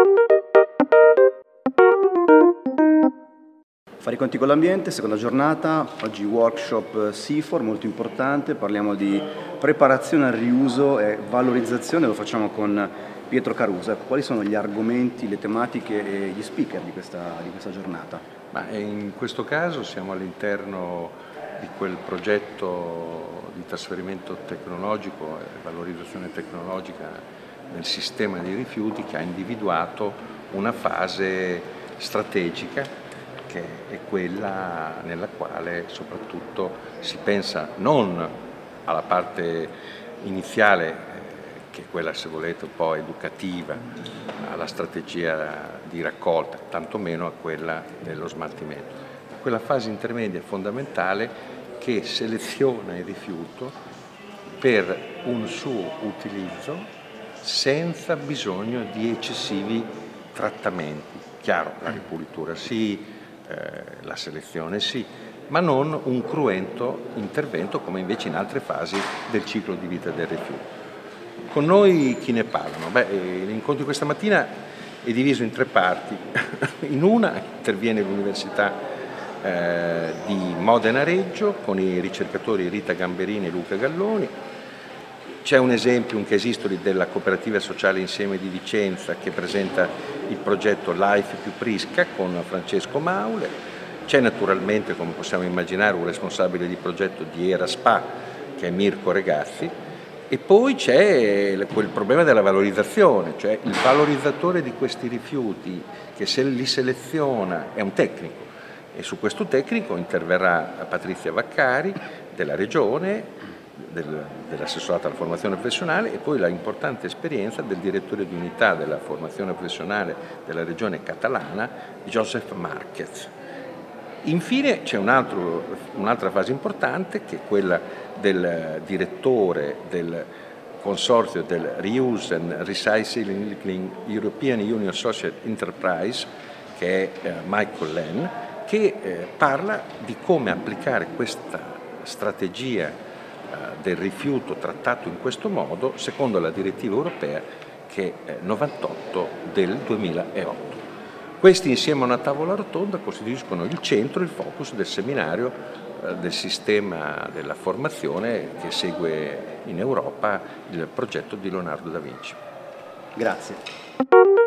Fare i conti con l'ambiente, seconda giornata, oggi workshop CIFOR, molto importante, parliamo di preparazione al riuso e valorizzazione, lo facciamo con Pietro Carusa. Quali sono gli argomenti, le tematiche e gli speaker di questa giornata? In questo caso siamo all'interno di quel progetto di trasferimento tecnologico e valorizzazione tecnologica nel sistema dei rifiuti che ha individuato una fase strategica che è quella nella quale soprattutto si pensa non alla parte iniziale, che è quella, se volete, un po' educativa, alla strategia di raccolta, tantomeno a quella dello smaltimento. Quella fase intermedia è fondamentale che seleziona il rifiuto per un suo utilizzo senza bisogno di eccessivi trattamenti. Chiaro, la ripulitura sì, la selezione sì, ma non un cruento intervento come invece in altre fasi del ciclo di vita del rifiuto. Con noi chi ne parlano? L'incontro di questa mattina è diviso in 3 parti. In una interviene l'Università di Modena Reggio con i ricercatori Rita Gamberini e Luca Galloni. C'è un esempio, un case history della Cooperativa Sociale Insieme di Vicenza che presenta il progetto Life più Prisca con Francesco Maule. C'è naturalmente, come possiamo immaginare, un responsabile di progetto di Era Spa che è Mirko Regazzi. E poi c'è quel problema della valorizzazione, cioè il valorizzatore di questi rifiuti che se li seleziona è un tecnico e su questo tecnico interverrà Patrizia Vaccari della Regione, dell'assessorato alla formazione professionale e poi la importante esperienza del direttore di unità della formazione professionale della regione catalana, Joseph Marquez. Infine c'è un'altra fase importante che è quella del direttore del consorzio del Reuse and Recycling European Union Associate Enterprise, che è Michael Lenn, che parla di come applicare questa strategia del rifiuto trattato in questo modo secondo la direttiva europea che è 98 del 2008. Questi insieme a una tavola rotonda costituiscono il centro, il focus del seminario del sistema della formazione che segue in Europa il progetto di Leonardo da Vinci. Grazie.